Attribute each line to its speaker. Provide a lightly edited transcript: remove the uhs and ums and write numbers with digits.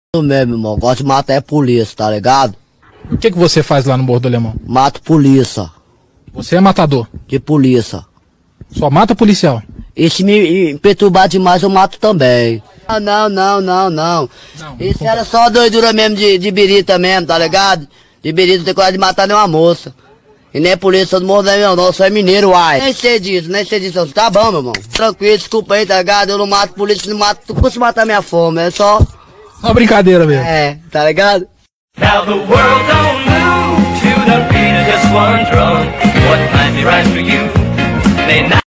Speaker 1: Eu mesmo, irmão, gosto de matar é polícia, tá ligado?
Speaker 2: O que você faz lá no Morro do Alemão?
Speaker 1: Mato polícia.
Speaker 2: Você é matador?
Speaker 1: De polícia.
Speaker 2: Só mata policial?
Speaker 1: E se me perturbar demais, eu mato também. Não. Isso era só doidura mesmo de birita mesmo, tá ligado? De birita não tem coragem de matar nenhuma moça. E nem polícia do Morro do Alemão, não, sou é mineiro, uai. Nem sei disso. Tá bom, meu irmão. Tranquilo, desculpa aí, tá ligado? Eu não mato polícia, não mato, tu custa matar minha fome, é só...
Speaker 2: Só brincadeira mesmo.
Speaker 1: É, tá ligado?
Speaker 3: Now the world don't move to the beat of just one drum. What might be right for you may not